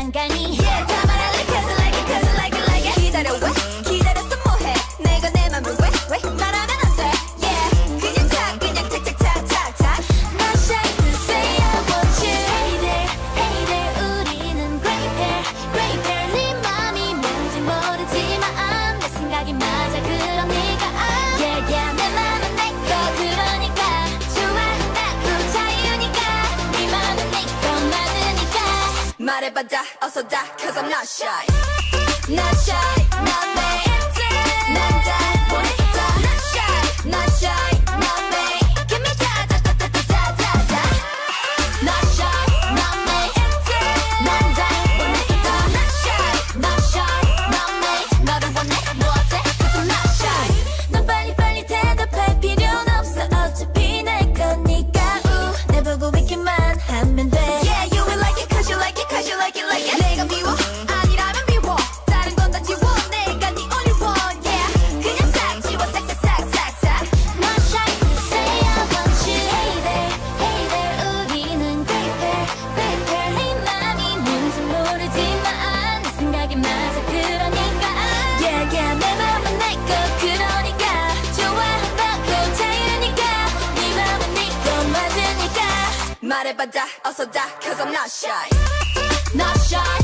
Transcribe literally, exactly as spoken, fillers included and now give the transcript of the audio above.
안 가니 yeah 다 말할래 cause I like it cause I like it like it 기다려 왜 기다렸어 뭐해 내가 내 맘을 왜 왜 말하면 안 돼 yeah 그냥 탁 그냥 탁탁탁탁탁 Not shy to say I want you Hey there hey there 우리는 great pair great pair 네 맘이 뭔지 모르지만 내 생각이 맞아 그러니까 yeah yeah 내 맘은 내 거 그러니까 좋아한다고 자유니까 네 맘은 내 거 맞으니까 말해봐 다 어서 다 cause I'm not shy Not shy not me 난 다 보냈다 Not shy not shy not me Give me da da da da da da da Not shy not me 난 다 보냈다 Not shy not shy not me 너를 원해 뭐 어때 cause I'm not shy 넌 빨리빨리 대답할 필요는 없어 어차피 내 거니까 우 내보고 있기만 하면 돼 Yeah you will like it cause you like it cause you like it like it 내가 미워 아니라면 미워 다른 건 다 지워 내가 네 only one yeah 그냥 싹 지워 싹싹싹싹싹 Not shy to say I want you Hey there hey there 우리는 great pair great pair 네 맘이 뭔지 모르지만 내 생각이 맞아 그러니까 Yeah yeah 내 맘은 내 거 그러니까 좋아한다고 자유니까 네 맘은 네 거 맞으니까 말해봐 다 어서 다 cause I'm not shy Not shy